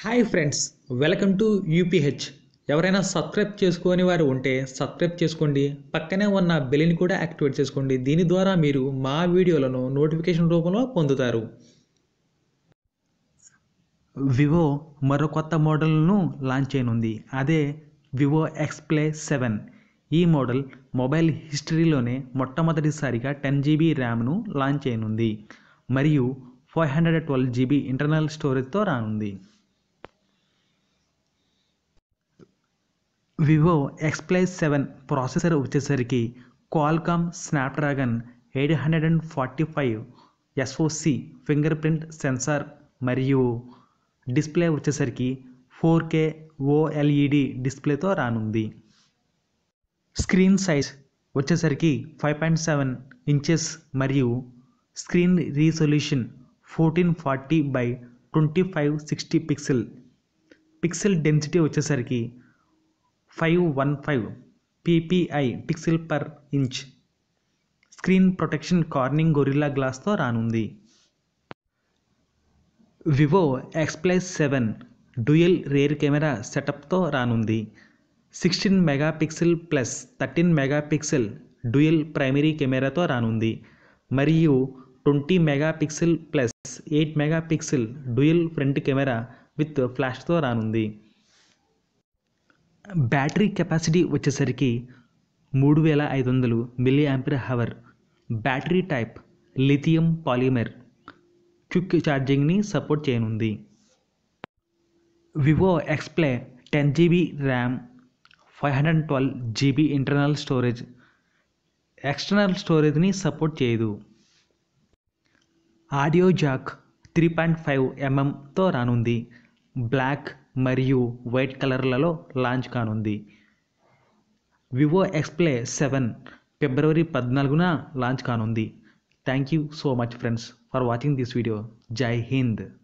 Hi friends, welcome to UPH. ఎవరైనా subscribe చేసుకోని వారు ఉంటే సబ్స్క్రైబ్ చేసుకోండి. పక్కనే ఉన్న బెల్ని కూడా యాక్టివేట్ చేసుకోండి. దీని ద్వారా మీరు మా వీడియోలను నోటిఫికేషన్ రూపంలో పొందుతారు. వివో మరో కొత్త మోడల్ను లాంచ్ చేయనుంది. అదే వివో X-Play 7. ఈ మోడల్ మొబైల్ హిస్టరీలోనే మొట్టమొదటిసారిగా 10GB ర్యామ్ను లాంచ్ చేయనుంది మరియు 512GB ఇంటర్నల్ స్టోరేజ్తో రానుంది. వివో X-Play 7 ప్రాసెసర్ వచ్చేసరికి Qualcomm Snapdragon 845 SoC fingerprint sensor మరియు డిస్ప్లే వచ్చేసరికి 4K OLED డిస్ప్లేతో రానుంది. స్క్రీన్ సైజ్ వచ్చేసరికి 5.7 ఇంచెస్ మరియు screen resolution 1440x2560 pixel density వచ్చేసరికి 515 ppi pixel per inch. Screen protection Corning Gorilla గ్లాస్తో రానుంది. Vivo X-Play 7 dual rear camera సెటప్తో రానుంది. 16 megapixel plus 13 megapixel dual primary కెమెరాతో రానుంది మరియు 20 megapixel plus 8 megapixel dual front camera with ఫ్లాష్తో రానుంది. బ్యాటరీ కెపాసిటీ వచ్చేసరికి 3500 mAh. Battery type lithium polymer. Quick ఛార్జింగ్ని సపోర్ట్ చేయనుంది. వివో X-Play 10GB RAM, 512GB internal storage. External స్టోరేజ్ని సపోర్ట్ చేయదు. ఆడియో జాక్ 3.5mm రానుంది. బ్లాక్ మరియు వైట్ కలర్లలో లాంచ్ కానుంది. వివో X-Play 7 ఫిబ్రవరి 14న లాంచ్ కానుంది. Thank you so much friends for watching this video. జై హింద్.